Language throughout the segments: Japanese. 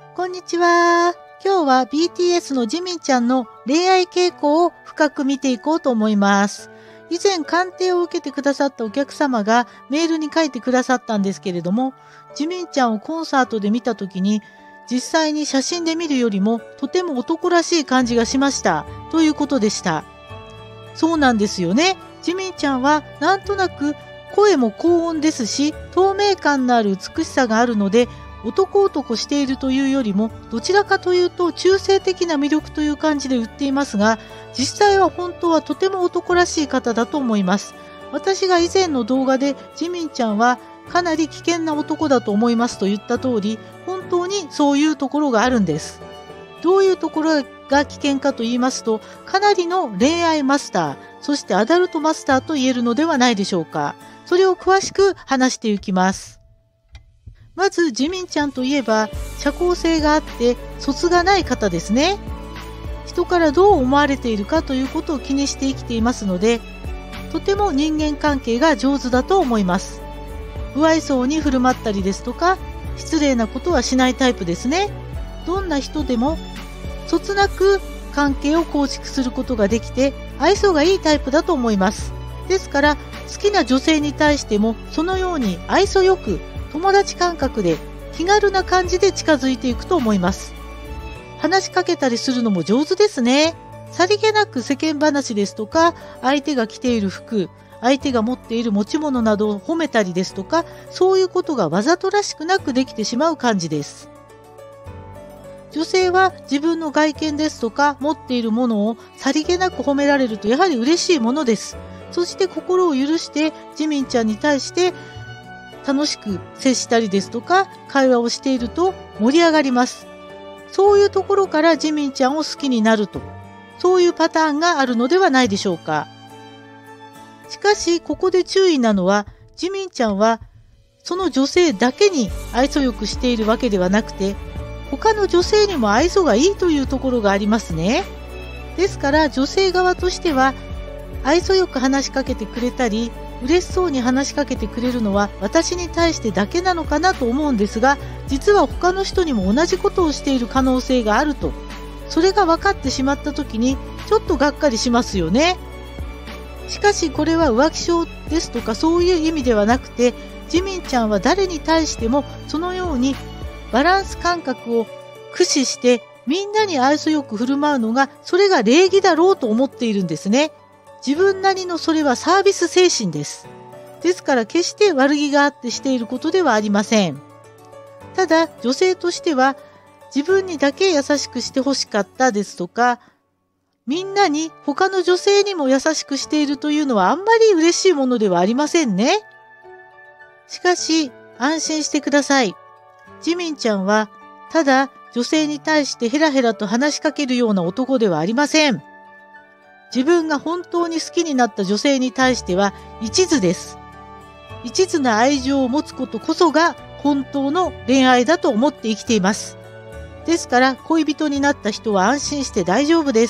こんにちは。今日は BTS のジミンちゃんの恋愛傾向を深く見ていこうと思います。以前鑑定を受けてくださったお客様がメールに書いてくださったんですけれども、ジミンちゃんをコンサートで見た時に実際に写真で見るよりもとても男らしい感じがしましたということでした。そうなんですよね。ジミンちゃんはなんとなく声も高音ですし、透明感のある美しさがあるので、男男しているというよりもどちらかというと中性的な魅力という感じで売っていますが、実際は本当はとても男らしい方だと思います。私が以前の動画でジミンちゃんはかなり危険な男だと思いますと言った通り、本当にそういうところがあるんです。どういうところが危険かと言いますと、かなりの恋愛マスター、そしてアダルトマスターと言えるのではないでしょうか。それを詳しく話していきます。まずジミンちゃんといえば社交性があって卒がない方ですね。人からどう思われているかということを気にして生きていますので、とても人間関係が上手だと思います。不愛想に振る舞ったりですとか、失礼なことはしないタイプですね。どんな人でもそつなく関係を構築することができて愛想がいいタイプだと思います。ですから好きな女性に対してもそのように愛想よく友達感覚で気軽な感じで近づいていくと思います。話しかけたりするのも上手ですね。さりげなく世間話ですとか、相手が着ている服、相手が持っている持ち物などを褒めたりですとか、そういうことがわざとらしくなくできてしまう感じです。女性は自分の外見ですとか持っているものをさりげなく褒められるとやはり嬉しいものです。そして心を許してジミンちゃんに対して楽しく接したりですとか会話をしていると盛り上がります。そういうところからジミンちゃんを好きになると、そういうパターンがあるのではないでしょうか。しかしここで注意なのは、ジミンちゃんはその女性だけに愛想よくしているわけではなくて、他の女性にも愛想がいいというところがありますね。ですから女性側としては愛想よく話しかけてくれたり、嬉しそうに話しかけてくれるのは私に対してだけなのかなと思うんですが、実は他の人にも同じことをしている可能性があると、それが分かってしまった時にちょっとがっかりしますよね。しかしこれは浮気症ですとかそういう意味ではなくて、ジミンちゃんは誰に対してもそのようにバランス感覚を駆使してみんなに愛想よく振る舞うのが、それが礼儀だろうと思っているんですね。自分なりのそれはサービス精神です。ですから決して悪気があってしていることではありません。ただ女性としては自分にだけ優しくしてほしかったですとか、みんなに他の女性にも優しくしているというのはあんまり嬉しいものではありませんね。しかし安心してください。ジミンちゃんはただ女性に対してヘラヘラと話しかけるような男ではありません。自分が本当に好きになった女性に対しては一途です。一途な愛情を持つことこそが本当の恋愛だと思って生きています。ですから恋人になった人は安心して大丈夫です。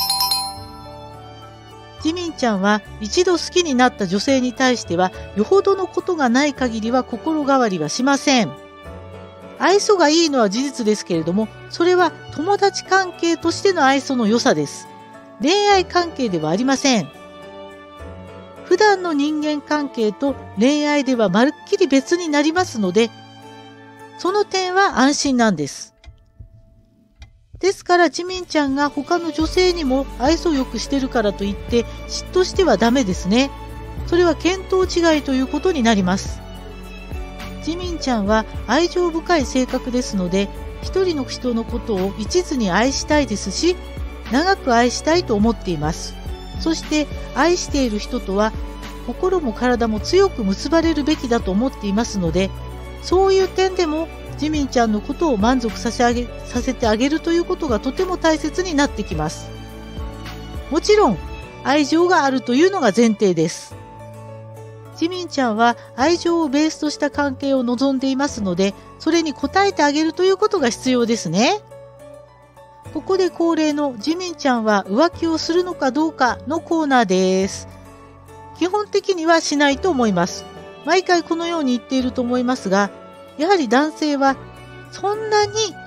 ジミンちゃんは一度好きになった女性に対してはよほどのことがない限りは心変わりはしません。愛想がいいのは事実ですけれども、それは友達関係としての愛想の良さです。恋愛関係ではありません。普段の人間関係と恋愛ではまるっきり別になりますので、その点は安心なんです。ですからジミンちゃんが他の女性にも愛想よくしてるからといって嫉妬してはダメですね。それは見当違いということになります。ジミンちゃんは愛情深い性格ですので、一人の人のことを一途に愛したいですし、長く愛したいと思っています。そして愛している人とは心も体も強く結ばれるべきだと思っていますので、そういう点でもジミンちゃんのことを満足させてあげるということがとても大切になってきます。もちろん愛情があるというのが前提です。ジミンちゃんは愛情をベースとした関係を望んでいますので、それに応えてあげるということが必要ですね。ここで恒例のジミンちゃんは浮気をするのかどうかのコーナーです。基本的にはしないと思います。毎回このように言っていると思いますが、やはり男性はそんなに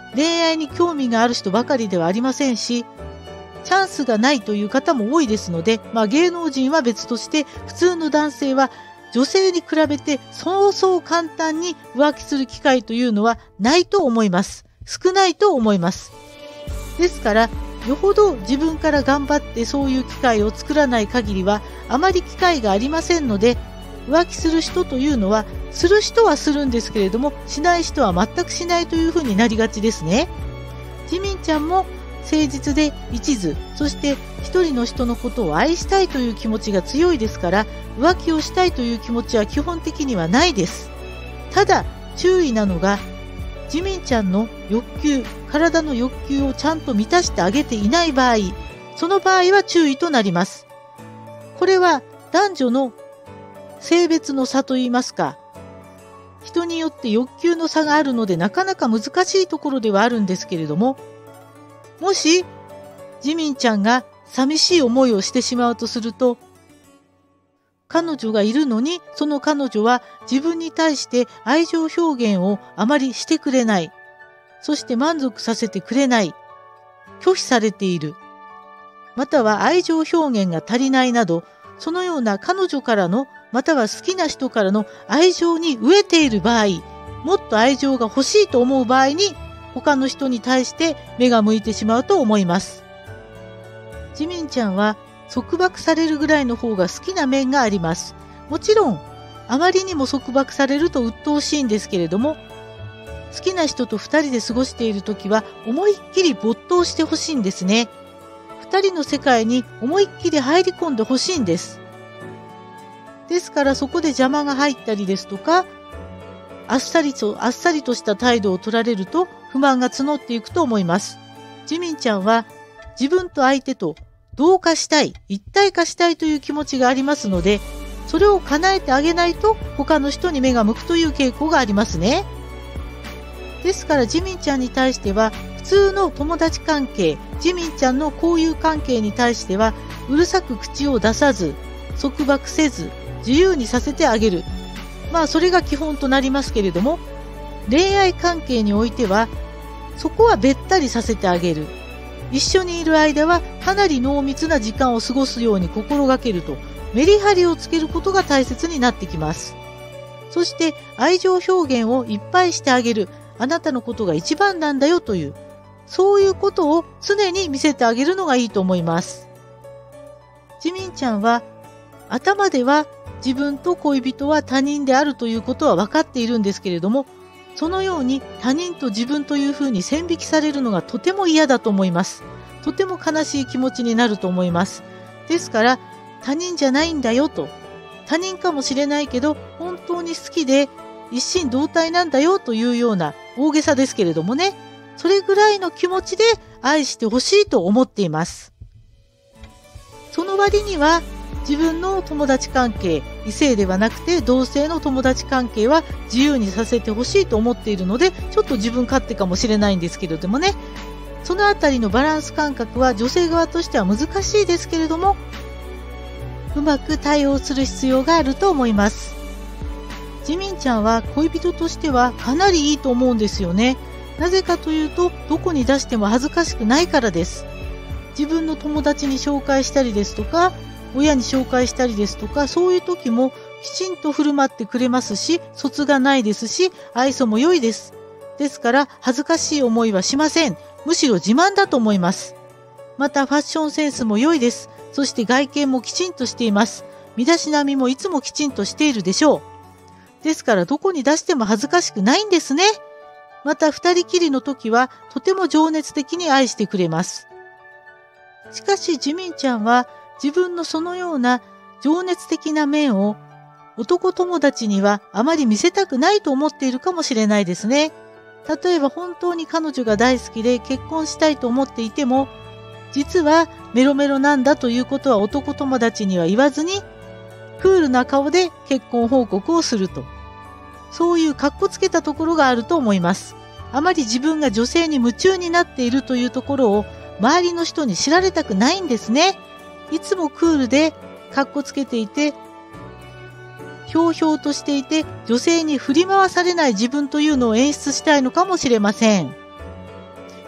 恋愛に興味がある人ばかりではありませんし、チャンスがないという方も多いですので、芸能人は別として普通の男性は女性に比べてそうそう簡単に浮気する機会というのはないと思います。少ないと思います。ですから、よほど自分から頑張ってそういう機会を作らない限りはあまり機会がありませんので、浮気する人というのはする人はするんですけれども、しない人は全くしないというふうになりがちですね。ジミンちゃんも誠実で一途、そして一人の人のことを愛したいという気持ちが強いですから、浮気をしたいという気持ちは基本的にはないです。ただ注意なのが、ジミンちゃんの欲求、体の欲求をちゃんと満たしてあげていない場合、その場合は注意となります。これは男女の性別の差といいますか、人によって欲求の差があるのでなかなか難しいところではあるんですけれども、もしジミンちゃんが寂しい思いをしてしまうとすると、彼女がいるのにその彼女は自分に対して愛情表現をあまりしてくれない、そして満足させてくれない、拒否されている、または愛情表現が足りないなど、そのような彼女からのまたは好きな人からの愛情に飢えている場合、もっと愛情が欲しいと思う場合に他の人に対して目が向いてしまうと思います。ジミンちゃんは束縛されるぐらいの方が好きな面があります。もちろんあまりにも束縛されると鬱陶しいんですけれども、好きな人と2人で過ごしているときは思いっきり没頭してほしいんですね。2人の世界に思いっきり入り込んでほしいんです。ですからそこで邪魔が入ったりですとか、あっさりとした態度を取られると不満が募っていくと思います。ジミンちゃんは自分と相手と同化したい、一体化したいという気持ちがありますので、それを叶えてあげないと他の人に目が向くという傾向がありますね。ですからジミンちゃんに対しては普通の友達関係、ジミンちゃんの交友関係に対してはうるさく口を出さず、束縛せず、自由にさせてあげる。それが基本となりますけれども、恋愛関係においてはそこはべったりさせてあげる。一緒にいる間はかなり濃密な時間を過ごすように心がけると、メリハリをつけることが大切になってきます。そして愛情表現をいっぱいしてあげる。あなたのことが一番なんだよという、そういうことを常に見せてあげるのがいいと思います。ジミンちゃんは頭では自分と恋人は他人であるということは分かっているんですけれども、そのように他人と自分というふうに線引きされるのがとても嫌だと思います。とても悲しい気持ちになると思います。ですから他人じゃないんだよと、他人かもしれないけど本当に好きで一心同体なんだよというような、大げさですけれどもね、それぐらいの気持ちで愛してほしいと思っています。その割には自分の友達関係、異性ではなくて同性の友達関係は自由にさせてほしいと思っているので、ちょっと自分勝手かもしれないんですけれどもね、そのあたりのバランス感覚は女性側としては難しいですけれども、うまく対応する必要があると思います。ジミンちゃんは恋人としてはかなりいいと思うんですよね。なぜかというと、どこに出しても恥ずかしくないからです。自分の友達に紹介したりですとか、親に紹介したりですとか、そういう時もきちんと振る舞ってくれますし、卒がないですし、愛想も良いです。ですから恥ずかしい思いはしません。むしろ自慢だと思います。またファッションセンスも良いです。そして外見もきちんとしています。身だしなみもいつもきちんとしているでしょう。ですからどこに出しても恥ずかしくないんですね。また二人きりの時はとても情熱的に愛してくれます。しかしジミンちゃんは自分のそのような情熱的な面を男友達にはあまり見せたくないと思っているかもしれないですね。例えば本当に彼女が大好きで結婚したいと思っていても、実はメロメロなんだということは男友達には言わずに、クールな顔で結婚報告をすると。そういう格好つけたところがあると思います。あまり自分が女性に夢中になっているというところを周りの人に知られたくないんですね。いつもクールで格好つけていて、ひょうひょうとしていて、女性に振り回されない自分というのを演出したいのかもしれません。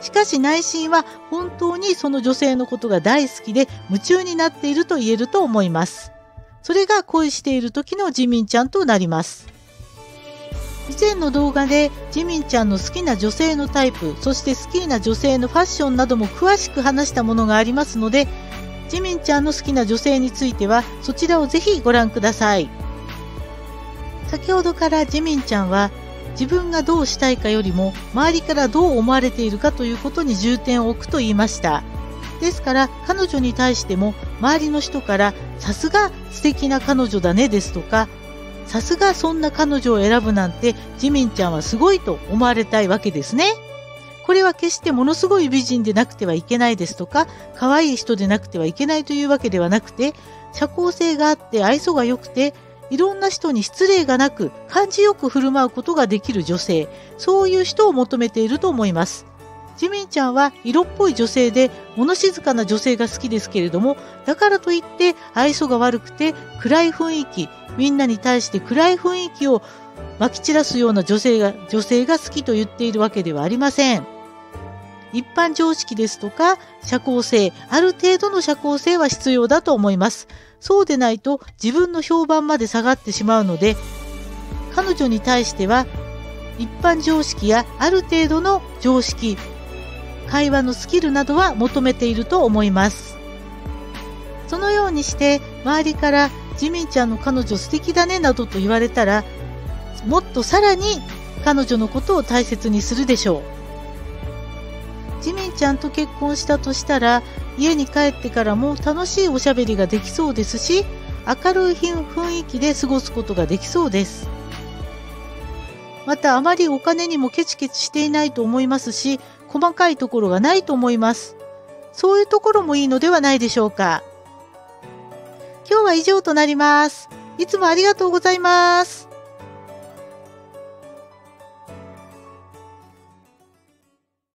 しかし内心は本当にその女性のことが大好きで夢中になっていると言えると思います。それが恋している時のジミンちゃんとなります。以前の動画でジミンちゃんの好きな女性のタイプ、そして好きな女性のファッションなども詳しく話したものがありますので、ジミンちゃんの好きな女性についてはそちらをぜひご覧ください。先ほどからジミンちゃんは自分がどうしたいかよりも周りからどう思われているかということに重点を置くと言いました。ですから彼女に対しても周りの人からさすが素敵な彼女だねですとか、さすがそんな彼女を選ぶなんてジミンちゃんはすごいと思われたいわけですね。これは決してものすごい美人でなくてはいけないですとか、可愛い人でなくてはいけないというわけではなくて、社交性があって愛想が良くて、いろんな人に失礼がなく感じよく振る舞うことができる女性、そういう人を求めていると思います。ジミンちゃんは色っぽい女性で物静かな女性が好きですけれども、だからといって愛想が悪くて暗い雰囲気、みんなに対して暗い雰囲気をまき散らすような女性が好きと言っているわけではありません。一般常識ですとか社交性、ある程度の社交性は必要だと思います。そうでないと自分の評判まで下がってしまうので、彼女に対しては一般常識やある程度の常識、会話のスキルなどは求めていると思います。そのようにして周りからジミンちゃんの彼女素敵だねなどと言われたら、もっとさらに彼女のことを大切にするでしょう。ジミンちゃんと結婚したとしたら、家に帰ってからも楽しいおしゃべりができそうですし、明るい雰囲気で過ごすことができそうです。またあまりお金にもケチケチしていないと思いますし、細かいところがないと思います。そういうところもいいのではないでしょうか。今日は以上となります。いつもありがとうございます。